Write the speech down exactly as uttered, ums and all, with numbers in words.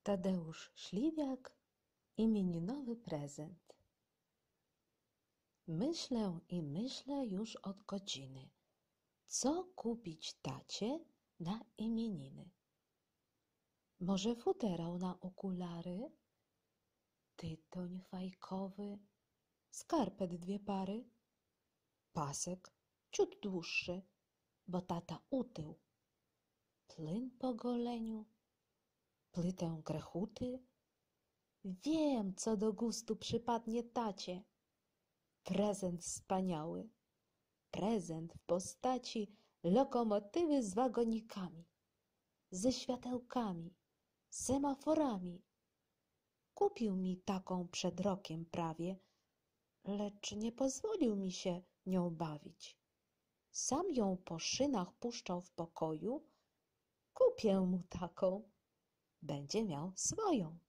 Tadeusz Śliwiak, imieninowy prezent. Myślę i myślę już od godziny, co kupić tacie na imieniny. Może futerał na okulary, tytoń fajkowy, skarpet dwie pary, pasek ciut dłuższy, bo tata utył, plyn po goleniu, plytę grechuty. Wiem, co do gustu przypadnie tacie. Prezent wspaniały. Prezent w postaci lokomotywy z wagonikami, ze światełkami, semaforami. Kupił mi taką przed rokiem prawie, lecz nie pozwolił mi się nią bawić. Sam ją po szynach puszczał w pokoju. Kupię mu taką. Będzie miał swoją.